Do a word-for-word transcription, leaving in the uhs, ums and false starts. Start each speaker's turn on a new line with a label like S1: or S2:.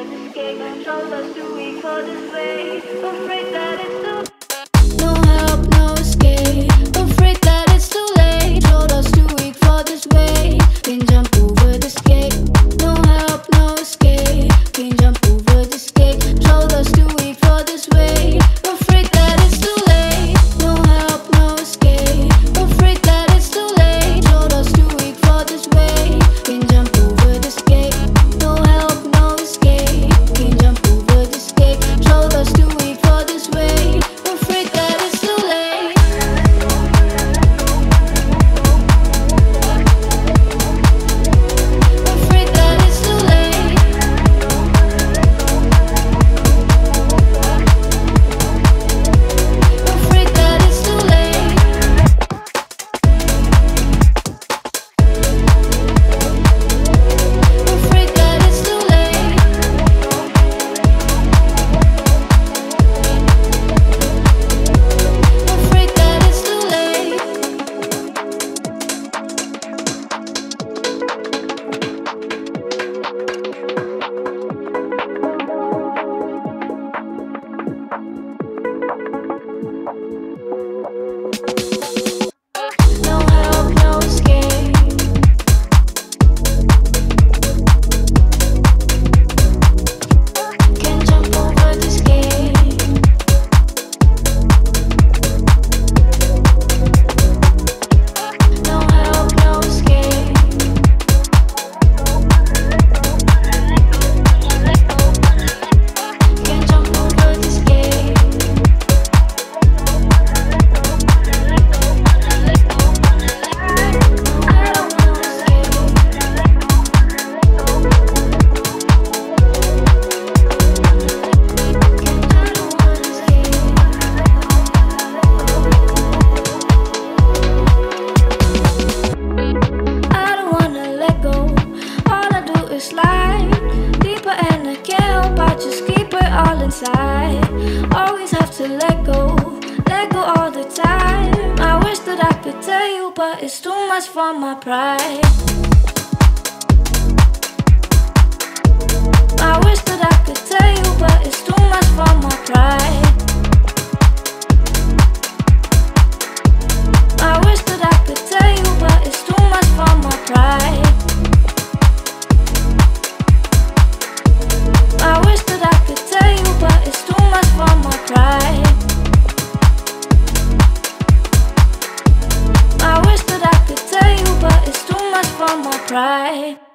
S1: escape. Controls us too weak for this way. Afraid that it's too
S2: No help, no escape. Afraid that it's too late. Told us too weak for this way. Can't jump over this gate. No help, no escape. Can't jump over this gate. Told us too weak for this way. Afraid that it's too late. No help, no escape. Afraid that it's too late. Told us too weak for this way. Can't jump over this gate. No help, no escape. Can't jump over this gate. Told us too weak for this way. Afraid that it's too late. Afraid that it's too late. Afraid that it's too late. Afraid that it's too late. Afraid that it's too late. No help, no escape. Can't jump over this gate. No help, no escape. Can't jump over this gate. I don't wanna escape. I don't wanna escape. I don't wanna let go. All I do is slide deeper, and I can't help. I just keep it all inside. Always have to let go, let go all the time. I wish that I could tell you, but it's too much for my pride. I wish that I could tell you, but it's too much for my pride. I wish that I could tell you, but it's too much for my pride. I wish that I could tell you, but it's too much for my pride. I wish that I could tell you, but it's too much for my pride.